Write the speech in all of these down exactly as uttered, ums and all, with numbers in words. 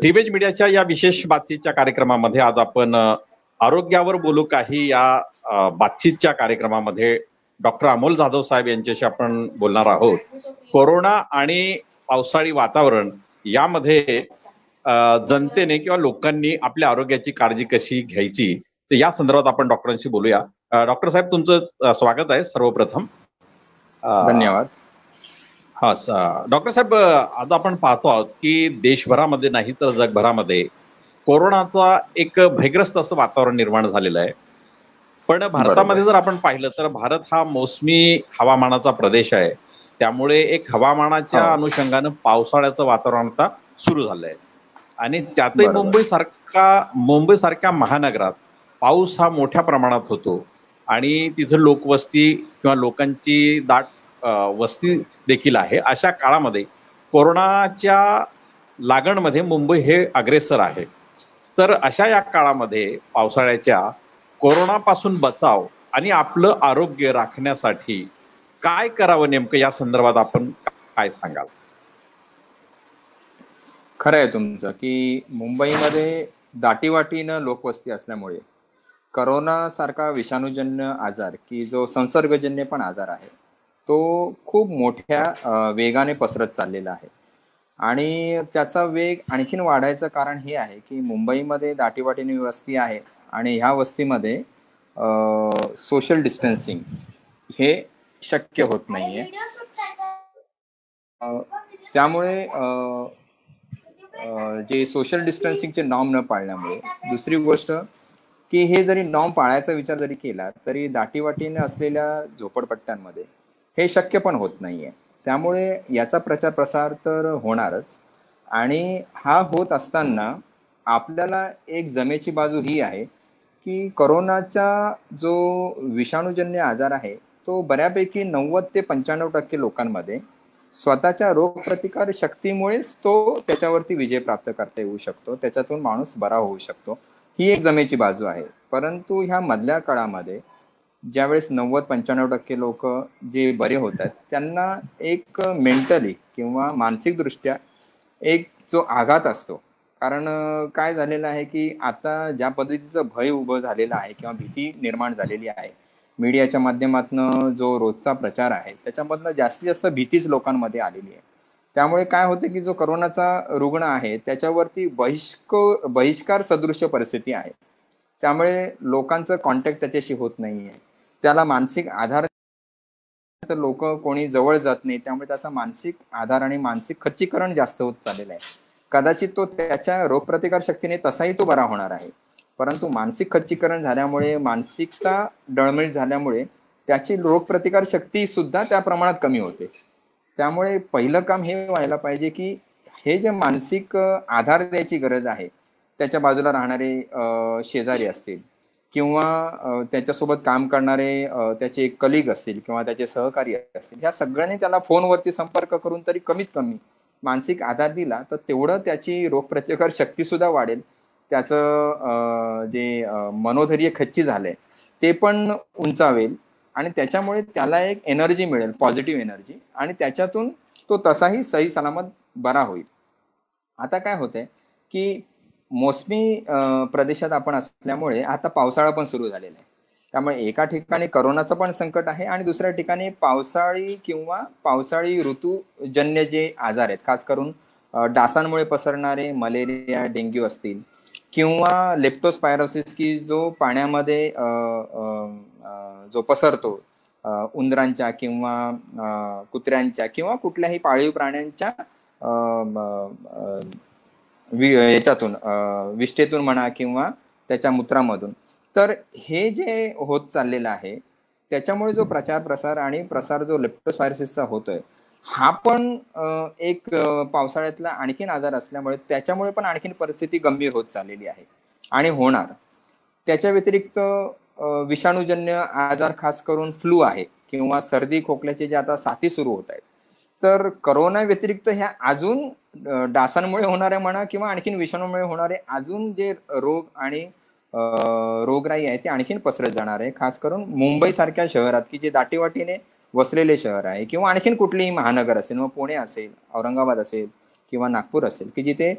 दिवेज मीडियाच्या या विशेष बातचीतच्या कार्यक्रमामध्ये आज आपण अ, आरोग्यावर बोलू काही या अ, बातचीतच्या कार्यक्रमामध्ये डॉक्टर अमोल जाधव साहेब यांच्याशी आपण बोलणार आहोत. कोरोना आणि पावसाळी वातावरण यामध्ये अ, जनतेने किंवा लोकांनी आपल्या आरोग्याची काळजी कशी घ्यायची तर या संदर्भात आपण डॉक्टरांशी बोलूया. अ, डॉक्टर साहेब तुमचं अ, स्वागत आहे सर्वप्रथम. अ, धन्यवाद. हा स- डॉक्टर साहेब, अ, आज आपण पाहतो आहोत की देशभरामध्ये नाही तर जगभरामध्ये कोरोनाचा एक भयग्रस्त असं वातावरण निर्माण झालेलं आहे. पण बरोबर. भारतामध्ये जर आपण पाहिलं तर भारत हा मोसमी हवामानाचा प्रदेश आहे. त्यामुळे एक हवामानाच्या हो, अनुषंगानं पावसाळ्याचं वातावरण आता सुरू झालंय आणि त्यातही बरोबर. मुंबई सारखा मुंबई सारख्या महानगरात पाऊस हा मोठ्या प्रमाणात होतो आणि तिथं लोकवस्ती किंवा लोकांची दाट अ, वस्ती देखील आहे. अशा काळामध्ये कोरोनाच्या लागणमध्ये मुंबई हे अग्रेसर आहे. तर अशा या काळामध्ये पावसाळ्याच्या कोरोनापासून बचाव आणि आपलं आरोग्य राखण्यासाठी काय करावं नेमकं या संदर्भात आपण काय सांगाल? खरं आहे तुमचं, की मुंबईमध्ये दाटीवाटीनं लोकवस्ती असल्यामुळे करोनासारखा विषाणूजन्य आजार, की जो संसर्गजन्य पण आजार आहे, तो खूप मोठ्या अ, वेगाने पसरत चाललेला आहे. आणि त्याचा वेग आणखीन वाढायचं कारण हे आहे, की मुंबईमध्ये दाटीवाटीने वस्ती आहे आणि ह्या वस्तीमध्ये सोशल डिस्टन्सिंग हे शक्य होत नाहीये. अ, त्यामुळे अ, अ, जे सोशल डिस्टन्सिंगचे नॉर्म न पाळल्यामुळे दुसरी गोष्ट की हे जरी नॉर्म पाळायचा विचार जरी केला तरी दाटीवाटीने असलेल्या झोपडपट्ट्यांमध्ये हे शक्य पण होत नाहीये. त्यामुळे याचा प्रचार प्रसार तर होणारच आणि हा होत असताना आपल्याला एक जमेची बाजू ही आहे की कोरोनाचा जो विषाणूजन्य आजार आहे तो बऱ्यापैकी नव्वद ते पंच्याण्णव टक्के लोकांमध्ये स्वतःच्या रोगप्रतिकार शक्तीमुळेच तो त्याच्यावरती विजय प्राप्त करता येऊ शकतो, त्याच्यातून माणूस बरा होऊ शकतो. ही एक जमेची बाजू आहे. परंतु ह्या मधल्या काळामध्ये ज्यावेळेस नव्वद पंच्याण्णव टक्के लोक जे बरे होत आहेत त्यांना एक मेंटली किंवा मानसिकदृष्ट्या एक जो आघात असतो. कारण अ, काय झालेलं आहे की आता ज्या पद्धतीचं भय उभं झालेलं आहे किंवा भीती निर्माण झालेली आहे मीडियाच्या माध्यमातून जो रोजचा प्रचार आहे त्याच्यामधनं जास्तीत जास्त भीतीच लोकांमध्ये आलेली आहे. त्यामुळे काय होते की जो करोनाचा रुग्ण आहे त्याच्यावरती बहिष्क बहिष्कार सदृश्य परिस्थिती आहे. त्यामुळे लोकांचं कॉन्टॅक्ट त्याच्याशी होत नाहीये. त्याला मानसिक आधार लोक कोणी जवळ जात नाही, त्यामुळे त्याचा मानसिक आधार आणि मानसिक खच्चीकरण जास्त होत चाललेलं आहे. कदाचित तो त्याच्या रोगप्रतिकार शक्तीने तसाही तो बरा होणार आहे, परंतु मानसिक खच्चीकरण झाल्यामुळे मानसिकता डळमळीत झाल्यामुळे त्याची रोगप्रतिकार शक्ती सुद्धा त्या प्रमाणात कमी होते. त्यामुळे पहिलं काम हे व्हायला पाहिजे की हे जे मानसिक अ, आधार द्यायची गरज आहे त्याच्या बाजूला राहणारे अ, शेजारी असतील किंवा अ, त्याच्यासोबत काम करणारे अ, त्याचे कलिग असतील किंवा त्याचे सहकारी असतील, ह्या सगळ्यांनी त्याला फोनवरती संपर्क करून तरी कमीत कमी मानसिक आधार दिला तर तेवढं त्याची रोगप्रतिकार शक्ती सुद्धा वाढेल. त्याचं अ, जे अ, मनोधैर्य खच्ची झालंय ते पण उंचावेल आणि त्याच्यामुळे त्याला एक एनर्जी मिळेल, पॉझिटिव्ह एनर्जी, आणि त्याच्यातून तो तसाही सही सलामत बरा होईल. आता काय होतंय की मोसमी अ, प्रदेशात आपण असल्यामुळे आता पावसाळा पण सुरू झालेला आहे. त्यामुळे एका ठिकाणी करोनाचं पण संकट आहे आणि दुसऱ्या ठिकाणी पावसाळी किंवा पावसाळी ऋतूजन्य जे आजार आहेत, खास करून अ, डासांमुळे पसरणारे मलेरिया, डेंग्यू असतील किंवा लेप्टोस्पायरोसिस की जो पाण्यामध्ये अ, अ, अ, जो पसरतो अ, उंदरांच्या किंवा अ, कुत्र्यांच्या किंवा कुठल्याही पाळीव प्राण्यांच्या अ, म, अ, वि याच्यातून अ, विष्ठेतून म्हणा किंवा त्याच्या मूत्रामधून. तर हे जे होत चाललेलं आहे त्याच्यामुळे जो प्रचार प्रसार आणि प्रसार जो लेप्टोस्पायरोसिसचा होतोय हा पण अ, एक अ, पावसाळ्यातला आणखीन आजार असल्यामुळे त्याच्यामुळे पण आणखीन परिस्थिती गंभीर होत चाललेली आहे आणि होणार. त्याच्या व्यतिरिक्त अ, विषाणूजन्य आजार खास करून फ्लू आहे किंवा सर्दी खोकल्याचे जे आता साथी सुरू होत आहेत, तर करोना व्यतिरिक्त ह्या अजून अ, डासांमुळे होणारे म्हणा किंवा आणखीन विषाणूमुळे होणारे अजून जे रोग आणि अ, रोगराई आहे ते आणखीन पसरत जाणार आहे. खास करून मुंबई सारख्या शहरात की जे दाटीवाटीने वसलेले शहर आहे किंवा आणखीन कुठलीही महानगर असेल, मग पुणे असेल, औरंगाबाद असेल किंवा नागपूर असेल, की जिथे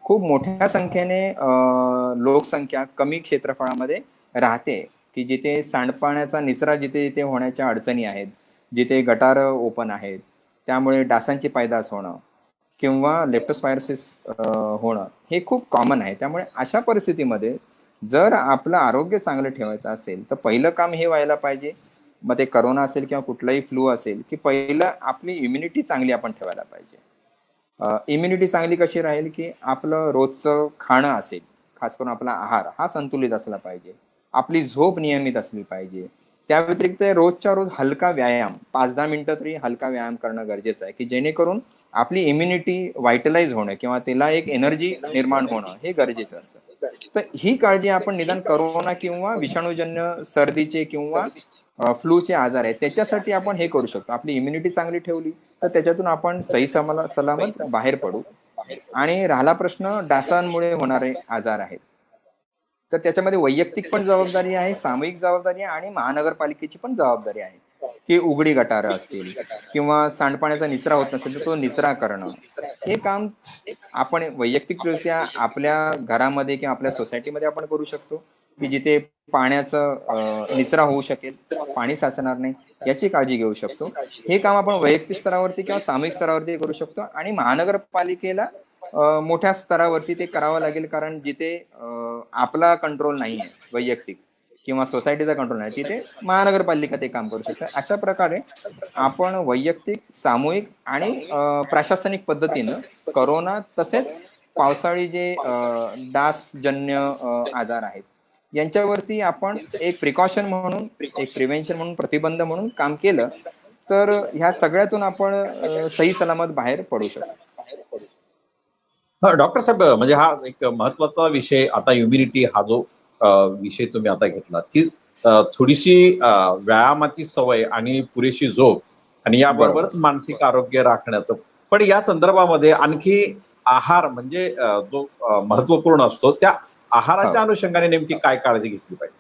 खूप मोठ्या संख्येने अ, लोकसंख्या कमी क्षेत्रफळामध्ये राहते, की जिथे सांडपाण्याचा निचरा जिथे जिथे होण्याच्या अडचणी आहेत, जिथे गटार ओपन आहेत, त्यामुळे डासांची पैदास होणं किंवा लेप्टोस्पायरोसिस होणं हे खूप कॉमन आहे. त्यामुळे अशा परिस्थितीमध्ये जर आपलं आरोग्य चांगलं ठेवायचं असेल तर पहिलं काम हे व्हायला पाहिजे, मग ते करोना असेल किंवा कुठलाही फ्लू असेल, की पहिलं आपली इम्युनिटी चांगली आपण ठेवायला पाहिजे. इम्युनिटी चांगली कशी राहील, की आपलं रोजचं खाणं असेल, खास करून आपला आहार हा संतुलित असला पाहिजे, आपली झोप नियमित असली पाहिजे. त्या व्यतिरिक्त रोजच्या रोज हलका व्यायाम पाच दहा मिनिटं तरी हलका व्यायाम करणं गरजेचं आहे, की जेणेकरून आपली इम्युनिटी व्हायटलाइज होणं किंवा तिला एक एनर्जी निर्माण होणं हे गरजेचं असतं. तर ही काळजी आपण निदान करोना किंवा विषाणूजन्य सर्दीचे किंवा फ्लूचे आजार आहेत त्याच्यासाठी आपण हे करू शकतो. आपली इम्युनिटी चांगली ठेवली तर त्याच्यातून आपण सही समला सलामत बाहेर पडू. आणि राहिला प्रश्न डासांमुळे होणारे आजार आहेत, तर त्याच्यामध्ये वैयक्तिक पण जबाबदारी आहे, सामूहिक जबाबदारी आहे आणि महानगरपालिकेची पण जबाबदारी आहे, की उघडी गटारं असतील किंवा सांडपाण्याचा निचरा होत नसेल तर तो निचरा करणं. हे काम आपण वैयक्तिकरित्या आपल्या घरामध्ये किंवा आपल्या सोसायटीमध्ये आपण करू शकतो, की जिथे पाण्याचं अ, निचरा होऊ शकेल, पाणी साचणार नाही याची काळजी घेऊ शकतो. हे काम आपण वैयक्तिक स्तरावरती किंवा सामूहिक स्तरावरती करू शकतो आणि महानगरपालिकेला अ, मोठ्या स्तरावरती ते करावं लागेल, कारण जिथे अ, आपला कंट्रोल नाही आहे वैयक्तिक किंवा सोसायटीचा कंट्रोल नाही, तिथे महानगरपालिका ते काम करू शकते. अशा प्रकारे आपण वैयक्तिक, सामूहिक आणि अ, प्रशासनिक पद्धतीनं करोना तसेच पावसाळी जे अ, डासजन्य अ, आजार आहेत यांच्यावरती आपण एक प्रिकॉशन म्हणून, एक प्रिव्हेन्शन म्हणून, प्रतिबंध म्हणून काम केलं तर ह्या सगळ्यातून आपण अ, सही सलामत बाहेर पडू शकतो. हा डॉक्टर साहेब, म्हणजे हा एक महत्वाचा विषय आता इम्युनिटी हा जो अ, विषय तुम्ही आता घेतला, ती अ, थोडीशी अ, व्यायामाची सवय आणि पुरेशी झोप आणि बरोबर. याबरोबरच मानसिक आरोग्य राखण्याचं. पण या संदर्भामध्ये आणखी आहार म्हणजे अ, जो अ, महत्वपूर्ण असतो, त्या हो. आहाराच्या अनुषंगाने नेमकी काय काळजी घेतली पाहिजे?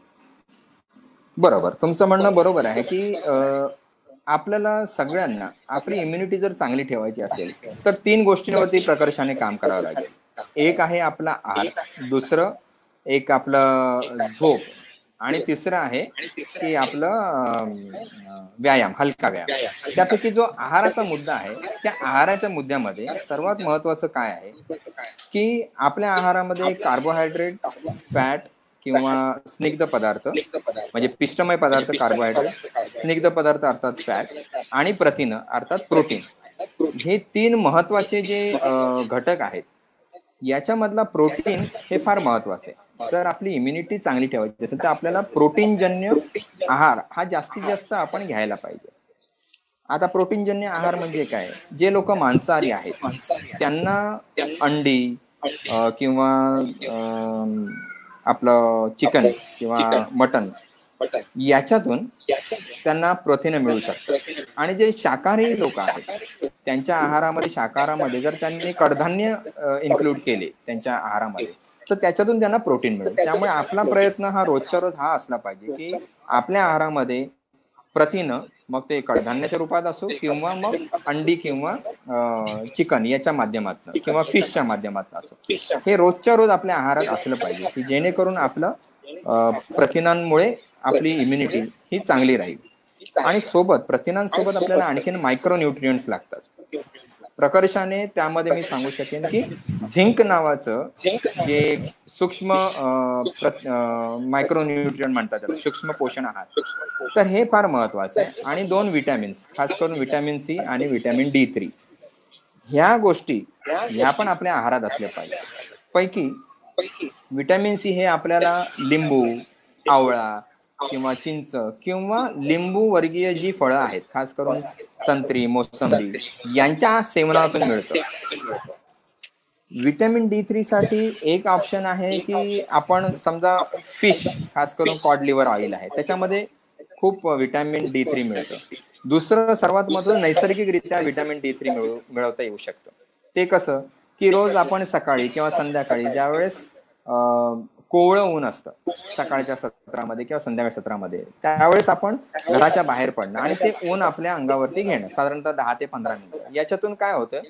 बरोबर. तुमचं म्हणणं बरोबर आहे, की अ, आपल्याला सगळ्यांना आपली इम्युनिटी जर चांगली ठेवायची असेल, तर तीन गोष्टींवरती प्रकर्षाने काम करावं लागेल. एक आहे आपला आहार, दुसरं एक आपलं झोप आणि तिसरं आहे, की आपलं अ, व्यायाम, हलका व्यायाम. त्यापैकी जो आहाराचा मुद्दा आहे, त्या आहाराच्या मुद्द्यामध्ये सर्वात महत्त्वाचं काय आहे, की आपल्या आहारामध्ये कार्बोहायड्रेट, फॅट किंवा स्निग्ध पदार्थ म्हणजे पिष्टमय पदार्थ कार्बोहायड्रेट, स्निग्ध पदार्थ अर्थात फॅट आणि प्रथिनं अर्थात प्रोटीन. हे तीन महत्वाचे जे अ, घटक आहेत, याच्यामधला प्रोटीन हे फार महत्वाचं आहे. जर आपली इम्युनिटी चांगली ठेवायची असेल तर आपल्याला प्रोटीनजन्य आहार हा जास्तीत जास्त आपण घ्यायला पाहिजे. आता प्रोटीनजन्य आहार म्हणजे काय? जे लोक मांसाहारी आहेत, त्यांना अंडी अ, किंवा अ, आपलं चिकन किंवा मटण याच्यातून त्यांना प्रथिनं मिळू शकतात. आणि जे शाकाहारी लोक आहेत, त्यांच्या आहारामध्ये शाकाहारामध्ये जर त्यांनी कडधान्य इन्क्लूड केले त्यांच्या आहारामध्ये, तर त्याच्यातून त्यांना प्रोटीन मिळेल. त्यामुळे आपला प्रयत्न हा रोजच्या रोज हा असला पाहिजे, की आपल्या आहारामध्ये प्रथिनं, मग ते कडधान्याच्या रूपात असो किंवा मग अंडी किंवा अ, चिकन याच्या माध्यमातून किंवा फिशच्या माध्यमातून असो, हे रोजच्या रोज आपल्या आहारात असलं पाहिजे, की जेणेकरून आपलं अ, प्रथिनांमुळे आपली इम्युनिटी ही चांगली राहील. आणि सोबत प्रथिनांसोबत आपल्याला आणखीन मायक्रो न्यूट्रिएंट्स लागतात. प्रकर्षाने त्यामध्ये मी सांगू शकेन, की झिंक नावाचं जे सूक्ष्म मायक्रो न्यूट्रिएंट म्हणतात त्याला, सूक्ष्म पोषण आहार, तर हे फार महत्वाचं आहे. आणि दोन विटॅमिन्स, खास करून विटॅमिन सी आणि विटॅमिन डी थ्री, ह्या गोष्टी ह्या पण आपल्या आहारात असल्या पाहिजे. पैकी विटॅमिन सी हे आपल्याला लिंबू, आवळा किंवा चिंच किंवा लिंबू वर्गीय जी फळं आहेत, खास करून संत्री, मोसंबी यांच्या सेवनातून मिळतं. विटॅमिन डी थ्री साठी एक ऑप्शन आहे, की आपण समजा फिश, खास करून कॉड लिव्हर ऑइल आहे, त्याच्यामध्ये खूप विटॅमिन डी थ्री मिळतं. दुसरं सर्वात महत्त्वाचं, नैसर्गिकरित्या विटॅमिन डी थ्री मिळू मिळवता येऊ शकतं. ते कसं, की रोज आपण सकाळी किंवा संध्याकाळी ज्यावेळेस अ, कोवळं ऊन असतं, सकाळच्या सत्रामध्ये किंवा संध्याकाळच्या सत्रामध्ये, त्यावेळेस आपण घराच्या बाहेर पडणं आणि ते ऊन आपल्या अंगावरती घेणं, साधारणतः दहा ते पंधरा मिनिटं. याच्यातून काय होतं,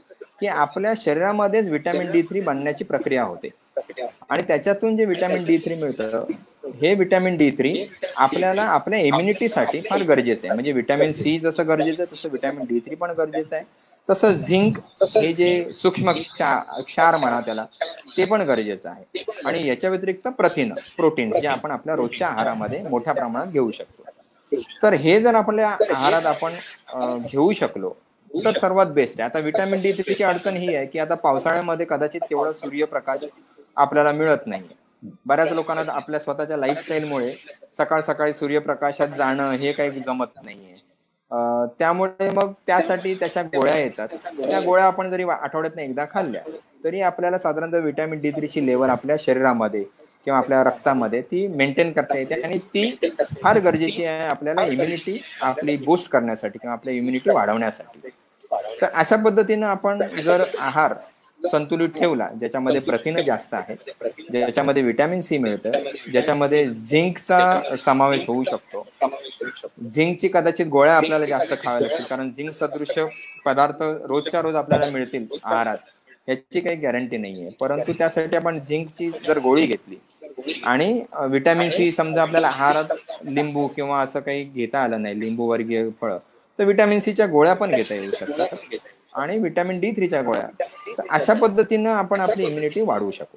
की आपल्या शरीरामध्येच व्हिटॅमिन डी थ्री बनण्याची प्रक्रिया होते आणि त्याच्यातून जे व्हिटॅमिन डी थ्री मिळतं, हे व्हिटॅमिन डी थ्री आपल्याला आपल्या इम्युनिटीसाठी फार गरजेचं आहे. म्हणजे व्हिटॅमिन सी जसं गरजेचं आहे तसं व्हिटॅमिन डी थ्री पण गरजेचं आहे. तसं झिंक हे जे सूक्ष्म क्षार क्षार म्हणा त्याला, ते पण गरजेचं आहे. आणि याच्या व्यतिरिक्त प्रथिनं, प्रोटीन्स जे आपण आपल्या रोजच्या आहारामध्ये मोठ्या प्रमाणात घेऊ शकतो. तर हे जर आपल्या आहारात आपण अ, घेऊ शकलो तर सर्वात बेस्ट आहे. आता व्हिटॅमिन डी थ्रीची अडचण ही आहे की आता पावसाळ्यामध्ये कदाचित तेवढा सूर्यप्रकाश आपल्याला मिळत नाही. बऱ्याच लोकांना आपल्या स्वतःच्या लाईफस्टाईलमुळे सकाळ सकाळी सूर्यप्रकाशात जाणं हे काही जमत नाहीये. अ, त्यामुळे मग त्यासाठी त्याच्या गोळ्या येतात. त्या गोळ्या आपण जरी आठवड्यातनं एकदा खाल्ल्या तरी आपल्याला साधारणतः व्हिटॅमिन डी थ्री ची लेवल आपल्या शरीरामध्ये किंवा आपल्या रक्तामध्ये ती मेंटेन करता येते आणि ती फार गरजेची आहे आपल्याला इम्युनिटी आपली बूस्ट करण्यासाठी किंवा आपल्या इम्युनिटी वाढवण्यासाठी. तर अशा पद्धतीनं आपण जर आहार संतुलित ठेवला, ज्याच्यामध्ये प्रथिनं जास्त आहेत, ज्याच्यामध्ये व्हिटॅमिन सी मिळतं, ज्याच्यामध्ये झिंकचा समावेश होऊ शकतो. झिंकची कदाचित गोळ्या आपल्याला जास्त खाव्या लागतील कारण झिंक सदृश्य पदार्थ रोजच्या रोज आपल्याला मिळतील आहारात याची काही गॅरंटी नाहीये. परंतु त्यासाठी आपण झिंकची जर गोळी घेतली आणि व्हिटॅमिन सी समजा आपल्याला आहारात लिंबू किंवा असं काही घेता आलं नाही, लिंबू वर्गीय फळं, तर व्हिटॅमिन सीच्या गोळ्या पण घेता येऊ शकतात आणि व्हिटॅमिन डी थ्रीच्या गोळ्या. तर अशा पद्धतीनं आपण आपली इम्युनिटी वाढवू शकू.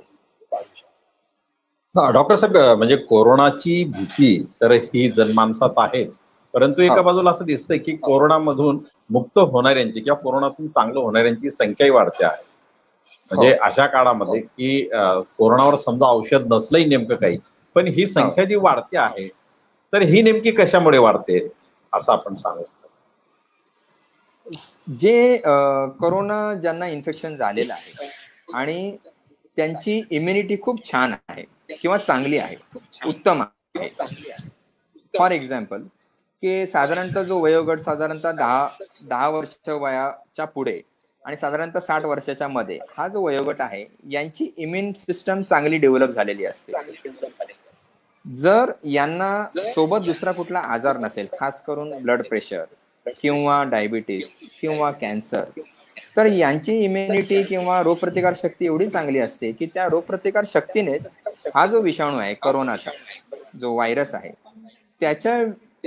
डॉक्टर साहेब, म्हणजे कोरोनाची भीती तर ही जनमानसात आहेच, परंतु एका बाजूला असं दिसतंय की कोरोनामधून मुक्त होणाऱ्यांची किंवा कोरोनातून चांगलं होणाऱ्यांची संख्याही वाढते आहे. म्हणजे अशा काळामध्ये की कोरोनावर समजा औषध नसलंही नेमकं काही, पण ही संख्या जी वाढते आहे तर ही नेमकी कशामुळे वाढते असं आपण सांगू शकतो? जे कोरोना ज्यांना इन्फेक्शन झालेलं आहे आणि त्यांची इम्युनिटी खूप छान आहे किंवा चांगली आहे, उत्तम आहे. फॉर एक्झाम्पल की साधारणतः जो वयोगट साधारणतः दहा दहा वर्ष वयाच्या पुढे आणि साधारणतः साठ वर्षाच्या मध्ये हा जो वयोगट आहे यांची इम्युन सिस्टम चांगली डेव्हलप झालेली असते. जर यांना सोबत दुसरा कुठला आजार नसेल, खास करून ब्लड प्रेशर किंवा डायबिटीस किंवा कॅन्सर, तर यांची इम्युनिटी किंवा रोगप्रतिकार शक्ती एवढी चांगली असते की त्या रोगप्रतिकार शक्तीनेच हा जो विषाणू आहे कोरोनाचा जो व्हायरस आहे त्याच्या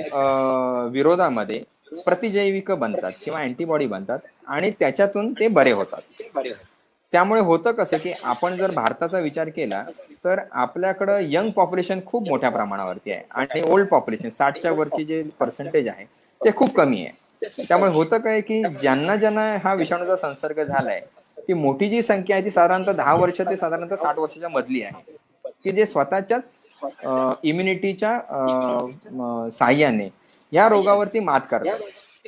विरोधामध्ये प्रतिजैविक बनतात किंवा अँटीबॉडी बनतात आणि त्याच्यातून ते बरे होतात. त्यामुळे होतं कसं की आपण जर भारताचा विचार केला तर आपल्याकडं यंग पॉप्युलेशन खूप मोठ्या प्रमाणावरती आहे आणि ओल्ड पॉप्युलेशन साठच्या वरची जे पर्सेंटेज आहे ते खूप कमी आहे. त्यामुळे होतं काय की ज्यांना ज्यांना हा विषाणूचा संसर्ग झालाय ती मोठी जी संख्या आहे ती साधारणतः दहा वर्ष ते साधारणतः साठ वर्षाच्या मधली आहे की जे स्वतःच्याच इम्युनिटीच्या साह्याने या रोगावरती मात करतात.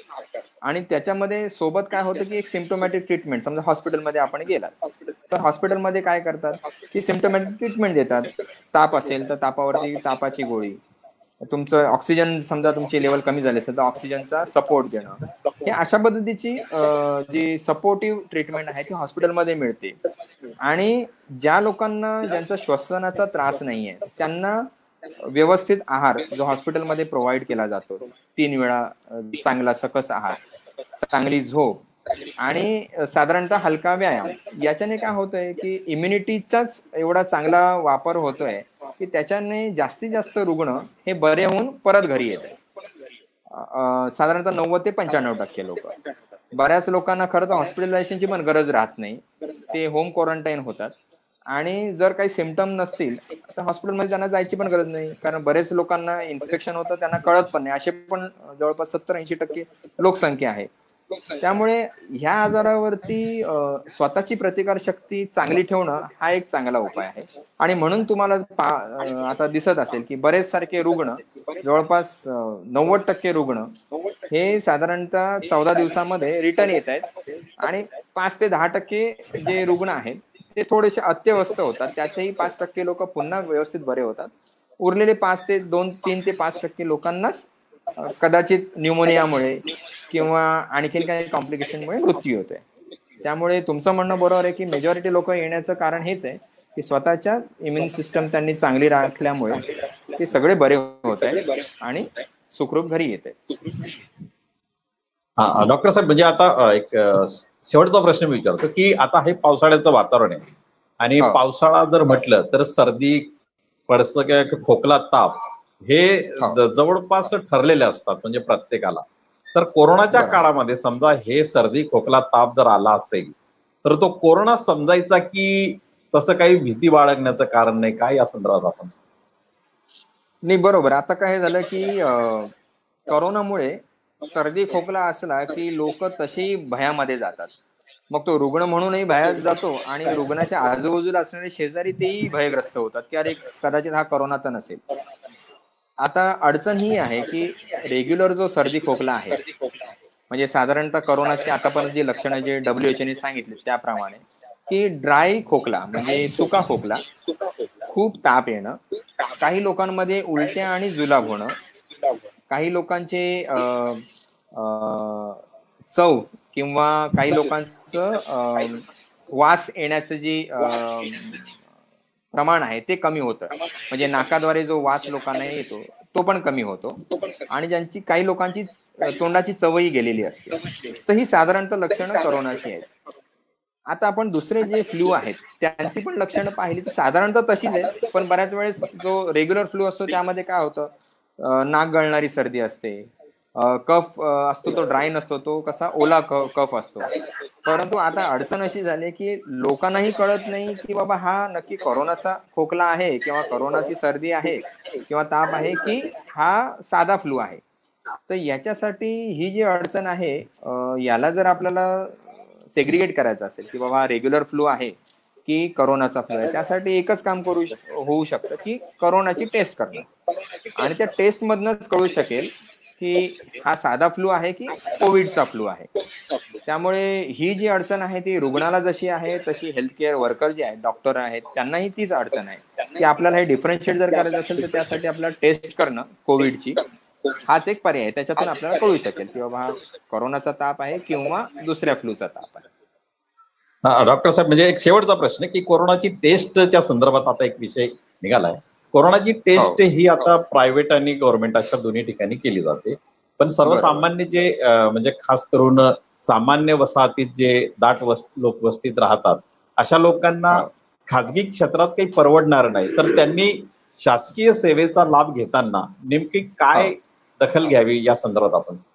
आणि त्याच्यामध्ये सोबत काय होतं की एक सिम्प्टोमॅटिक ट्रीटमेंट, समजा हॉस्पिटलमध्ये आपण गेलात तर हॉस्पिटलमध्ये काय करतात की सिम्प्टोमॅटिक ट्रीटमेंट देतात. ताप असेल तर तापावरती तापाची गोळी, तुमचं ऑक्सिजन समजा तुमची लेवल कमी झाली असेल तर ऑक्सिजनचा सपोर्ट देणं, हे अशा पद्धतीची जी सपोर्टिव्ह ट्रीटमेंट आहे ती हॉस्पिटलमध्ये मिळते. आणि ज्या लोकांना ज्यांचा श्वसनाचा त्रास नाहीये त्यांना व्यवस्थित आहार जो हॉस्पिटलमध्ये प्रोव्हाइड केला जातो, तीन वेळा चांगला सकस आहार, चांगली झोप आणि साधारणतः हलका व्यायाम, याच्याने काय होतंय की इम्युनिटीचाच एवढा चांगला वापर होतोय की त्याच्याने जास्तीत जास्त रुग्ण हे बरे होऊन परत घरी येत आहेत. साधारणतः नव्वद ते पंच्याण्णव टक्के लोक. बऱ्याच लोकांना खरं तर हॉस्पिटलायझेशनची पण गरज राहत नाही, ते होम क्वारंटाईन होतात आणि जर काही सिम्पटम नसतील तर हॉस्पिटलमध्ये त्यांना जायची पण गरज नाही, कारण बरेच लोकांना इन्फेक्शन होतं त्यांना कळत पण नाही. असे पण जवळपास सत्तर ऐंशी टक्के लोकसंख्या आहे. त्यामुळे ह्या आजारावरती स्वतःची प्रतिकार शक्ती चांगली ठेवणं हा एक चांगला उपाय आहे. आणि म्हणून तुम्हाला आता दिसत असेल की बरेच सारखे रुग्ण, जवळपास नव्वद टक्के रुग्ण हे साधारणतः चौदा दिवसामध्ये रिटर्न येत आहेत आणि पाच ते दहा टक्के जे रुग्ण आहेत ते थोडेसे अत्यवस्थ होतात, त्यातही पाच टक्के लोक पुन्हा व्यवस्थित बरे होतात. उरलेले पाच ते दोन तीन ते पाच टक्के लोकांनाच कदाचित न्यूमोनियामुळे किंवा आणखीन काही कॉम्प्लिकेशनमुळे मृत्यू होतोय. त्यामुळे तुमचं म्हणणं बरोबर आहे की मेजॉरिटी लोक येण्याचं कारण हेच आहे की स्वतःच्या इम्युन सिस्टम त्यांनी चांगली राखल्यामुळे ते सगळे बरे होत आहेत आणि सुखरूप घरी येत आहेत. हा डॉक्टर साहेब, म्हणजे आता एक शेवटचा प्रश्न मी विचारतो की आता हे पावसाळ्याचं वातावरण आहे आणि हो. पावसाळा जर म्हटलं तर सर्दी, पडसं किंवा खोकला, ताप हे हो. ज- जवळपास ठरलेले असतात म्हणजे प्रत्येकाला. तर कोरोनाच्या बरोबर. काळामध्ये समजा हे सर्दी, खोकला, ताप जर आला असेल तर तो कोरोना समजायचा की तसं काही भीती बाळगण्याचं कारण नाही, काय या संदर्भात आपण सांगू? नाही, बरोबर. आता काय झालं की अं, करोनामुळे सर्दी खोकला असला की लोक तशी भयामध्ये जातात. मग तो रुग्ण म्हणूनही भयात जातो आणि रुग्णाच्या आजूबाजूला असणारे शेजारी तेही भयग्रस्त होतात की अरे कदाचित हा करोना तर नसेल. आता अडचण ही आहे की रेग्युलर जो सर्दी खोकला आहे, म्हणजे साधारणतः करोनाची आतापर्यंत जी लक्षणं जे डब्ल्यूएचओ ने सांगितले त्याप्रमाणे की ड्राय खोकला म्हणजे सुका खोकला, खूप ताप येणं, काही लोकांमध्ये उलट्या आणि जुलाब होणं, काही लोकांचे अ, अ, चव किंवा काही लोकांचं अ, वास येण्याचं जी अ, प्रमाण आहे ते कमी होतं. म्हणजे नाकाद्वारे जो वास लोकांना येतो तो पण कमी होतो आणि ज्यांची काही लोकांची अ, तोंडाची चवही गेलेली असते. तर ही साधारणतः लक्षणं करोनाची आहेत. आता आपण दुसरे जे फ्लू आहेत त्यांची पण लक्षणं पाहिली तर साधारणतः तशीच आहेत. पण बऱ्याच वेळेस जो रेग्युलर फ्लू असतो त्यामध्ये काय होतं, अ, नाक गळणारी सर्दी असते, अ, कफ अ, असतो तो ड्राय नसतो, तो कसा ओला क कफ असतो. परंतु आता अडचण अशी झाली की लोकांनाही कळत नाही की बाबा हा नक्की कोरोनाचा खोकला आहे किंवा कोरोनाची सर्दी आहे किंवा ताप आहे की हा साधा फ्लू आहे. तर याच्यासाठी ही जी अडचण आहे, अ, याला जर आपल्याला सेग्रिगेट करायचं असेल की बाबा रेग्युलर फ्लू आहे की करोनाचा फ्लू आहे, त्यासाठी एकच काम करू श- होऊ शकतं की करोनाची टेस्ट करणं आणि त्या टेस्ट मधनच कळू शकेल की हा साधा फ्लू आहे की कोविडचा फ्लू आहे. त्यामुळे ही जी अडचण आहे ती रुग्णाला जशी आहे तशी हेल्थ केअर वर्कर जे आहेत, डॉक्टर आहेत, त्यांनाही तीच अडचण आहे की आपल्याला हे डिफरन्शिएट जर करायचं असेल तर त्यासाठी आपल्याला टेस्ट करणं कोविडची हाच एक पर्याय आहे. त्याच्यातून आपल्याला कळू शकेल की बाबा हा कोरोनाचा ताप आहे किंवा दुसऱ्या फ्लूचा ताप आहे. हा, डॉक्टर साहेब, म्हणजे एक शेवटचा प्रश्न की कोरोनाची टेस्टच्या संदर्भात आता एक विषय निघालाय. कोरोनाची हो. टेस्ट ही आता प्रायव्हेट आणि गव्हर्नमेंट अशा दोन्ही ठिकाणी केली जाते. पण बरोबर. सर्वसामान्य जे अं, म्हणजे खास करून सामान्य वसाहतीत जे दाट वस लोकवस्तीत राहतात अशा लोकांना हो. खाजगी क्षेत्रात काही परवडणार नाही, तर त्यांनी शासकीय सेवेचा लाभ घेताना नेमकी हो. काय दखल घ्यावी या संदर्भात आपण सांगू?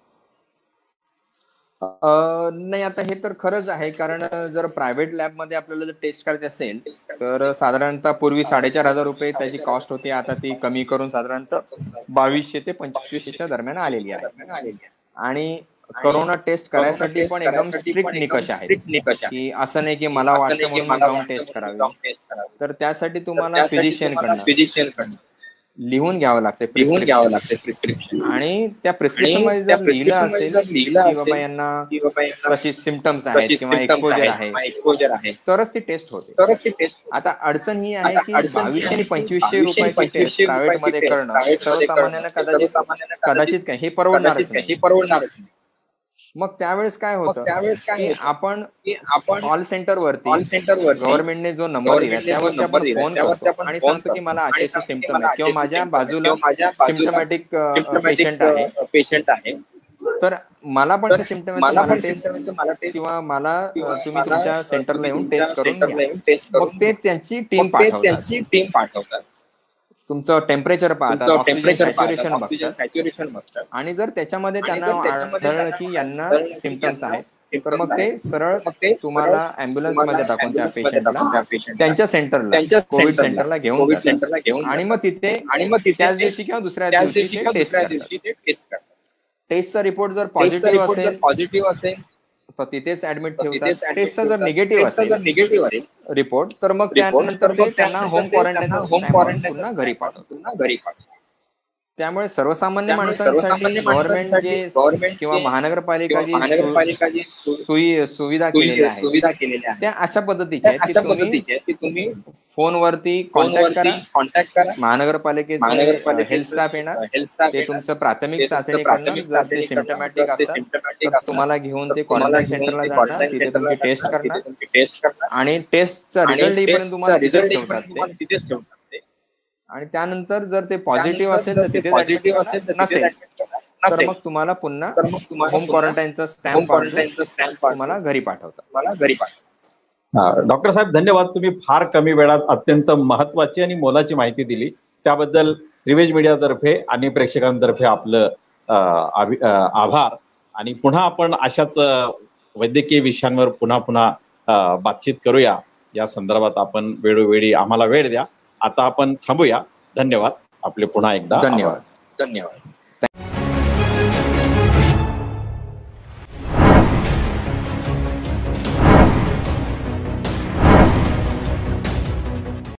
अ, नाही, आता हे तर खरंच आहे कारण अ, जर प्रायव्हेट लॅबमध्ये आपल्याला जर टेस्ट करायची असेल तर साधारणतः पूर्वी साडेचार हजार रुपये त्याची कॉस्ट होती. आता ती कमी करून साधारणतः बावीसशे ते पंचवीसशेच्या दरम्यान आलेली आहे. आणि कोरोना टेस्ट करायसाठी पण एकदम स्ट्रिक्ट निकष आहेत की असं नाही की मला वाटतं म्हणून मी जाऊन टेस्ट करावी. तर त्यासाठी तुम्हाला फिजिशियनकडनं लिहून घ्यावं लागते प्रिस्क्रिप्शन आणि त्या प्रिस्क्रिप्शन मध्ये जर लिहिलं असेल की बाबा यांना तशी सिम्पटम्स आहेत किंवा एक्सपोजर आहे तरच ती टेस्ट होते. आता अडचण ही आहे की बावीसशे आणि पंचवीसशे रुपयाची टेस्ट प्रायव्हेट मध्ये करणं हे सर्वसामान्यांना कदाचित कदाचित काय हे परवडणारच नाही. मग त्यावेळेस काय होतं की आपण कॉल सेंटर वरती गव्हर्नमेंटने जो नंबर दिला त्यावरती आपण फोन करतो आणि सांगतो की मला असे असे सिम्पटम आहेत किंवा माझ्या बाजूला सिम्पटमॅटिक पेशंट आहे, तर मला पण ते सिम्पटम आहे तर मला टेस्ट किंवा मला अ, तुम्ही तुमच्या सेंटरला येऊन टेस्ट करून घ्या. मग ते त्यांची टीम पाठवतात. तुमचं टेम्परेचर पाहतात, ऑक्सिजन सॅच्युरेशन बघतात आणि जर त्याच्यामध्ये त्यांना आढळलं की यांना सिम्पटम्स आहेत तर मग ते सरळ तुम्हाला अँब्युलन्स मध्ये टाकून त्या पेशंटला त्यांच्या सेंटरला कोविड सेंटरला घेऊन जातात आणि मग तिथे त्याच दिवशी किंवा दुसऱ्या दिवशी ते टेस्ट करतात. टेस्टचा रिपोर्ट जर पॉझिटिव्ह असेल तर तिथेच ऍडमिट ठेवतात. टेस्टचा जर निगेटिव्ह असेल रिपोर्ट तर मग त्यानंतर ते त्यांना होम क्वारंटाईन टाइम म्हणून पुन्हा घरी पाठवतात. त्यामुळे सर्वसामान्य माणसांसाठी गव्हर्नमेंट जे स- किंवा महानगरपालिका जी सु- सोयी सुविधा केलेल्या आहेत त्या अशा पद्धतीच्या आहेत की तुम्ही फोनवरती कॉन्टॅक्ट करा, महानगरपालिकेचे हेल्थ स्टाफ येणार, ते तुमचं प्राथमिक चाचणी करणार. जर ते सिम्टमॅटिक असतात तर तुम्हाला घेऊन ते क्वारंटाईन सेंटरला जाणार, तिथे तुमची टेस्ट करणार आणि टेस्टचा रिझल्ट येईपर्यंत तुम्हाला तिथेच ठेवतात ते. आणि त्यानंतर जर ते पॉझिटिव्ह असेल तर तिथेच ऍडमिट करणार, नसेल तर मग तुम्हाला पुन्हा होम क्वारंटाईनचा स्टॅम्प तुम्हाला घरी पाठवतात मला घरी पाठव. डॉक्टर साहेब धन्यवाद. तुम्ही फार कमी वेळात अत्यंत महत्वाची आणि मोलाची माहिती दिली, त्याबद्दल त्रिवेज मीडियातर्फे आणि प्रेक्षकांतर्फे आपलं अं, आभि- अं, आभार. आणि पुन्हा आपण अशाच अं, वैद्यकीय विषयांवर पुन्हा पुन्हा अं, बातचीत करूया. या संदर्भात आपण वेळोवेळी आम्हाला वेळ द्या. आता आपण थांबूया. धन्यवाद. आपले पुन्हा एकदा आभार. धन्यवाद. धन्यवाद.